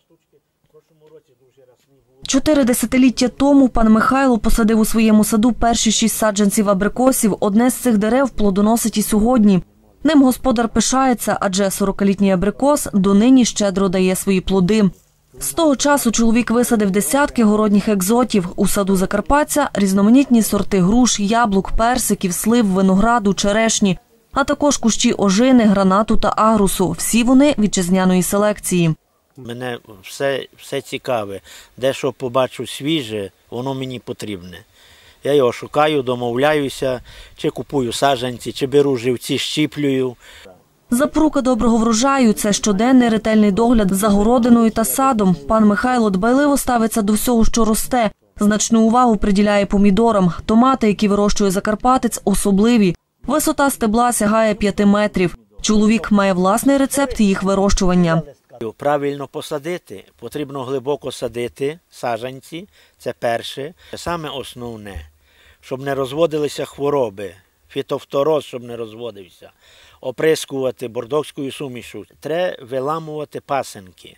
4 десятиліття тому пан Михайло посадив у своєму саду перші 6 саджанців абрикосів. Одне з цих дерев плодоносить і сьогодні. Ним господар пишається, адже 40-літній абрикос донині щедро дає свої плоди. З того часу чоловік висадив десятки городніх екзотів. У саду Закарпаття різноманітні сорти груш, яблук, персиків, слив, винограду, черешні, а також кущі ожини, гранату та агрусу. Всі вони вітчизняної селекції. Мене все цікаве. Де що побачу свіже, воно мені потрібне. Я його шукаю, домовляюся, чи купую саджанці, чи беру живці, щіплюю. Запорука доброго врожаю – це щоденний ретельний догляд за городиною та садом. Пан Михайло дбайливо ставиться до всього, що росте. Значну увагу приділяє помідорам. Томати, які вирощує закарпатець, особливі. Висота стебла сягає 5 метрів. Чоловік має власний рецепт їх вирощування. Правильно посадити, потрібно глибоко садити саджанці, це перше. Саме основне, щоб не розводилися хвороби, фітофтороз, щоб не розводився, оприскувати бордокською сумішю. Треба виламувати пасинки.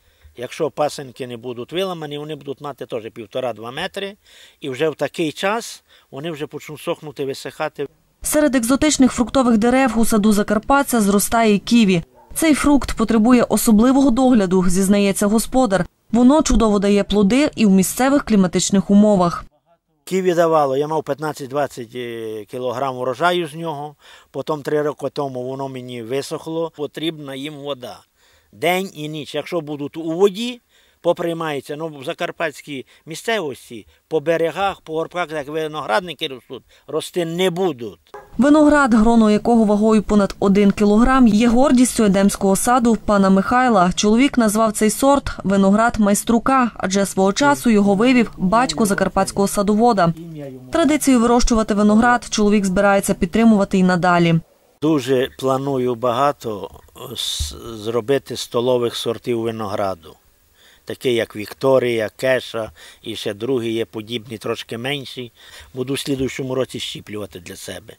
Якщо пасинки не будуть виламані, вони будуть мати теж 1,5-2 метри, і вже в такий час вони вже почнуть сохнути, висихати. Серед екзотичних фруктових дерев у саду Закарпаття зростає і ківі. Цей фрукт потребує особливого догляду, зізнається господар. Воно чудово дає плоди і в місцевих кліматичних умовах. Ківі давало, я мав 15-20 кілограм урожаю з нього, потім 3 роки тому воно мені висохло, потрібна їм вода. День і ніч, якщо будуть у воді, поприймаються, в закарпатській місцевості, по берегах, по горбках, як виноградники ростуть, рости не будуть. Виноград, гроно якого вагою понад 1 кілограм, є гордістю едемського саду пана Михайла. Чоловік назвав цей сорт «виноград майструка», адже свого часу його вивів батько закарпатського садовода. Традицію вирощувати виноград чоловік збирається підтримувати і надалі. Дуже планую багато зробити столових сортів винограду. Такі як Вікторія, Кеша і ще другі є подібні, трошки менші. Буду в слідуючому році щіплювати для себе.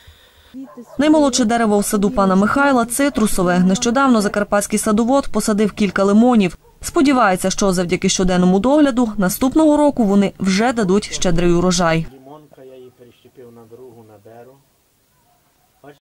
Наймолодше дерево в саду пана Михайла – цитрусове. Нещодавно закарпатський садовод посадив кілька лимонів. Сподівається, що завдяки щоденному догляду наступного року вони вже дадуть щедрий урожай.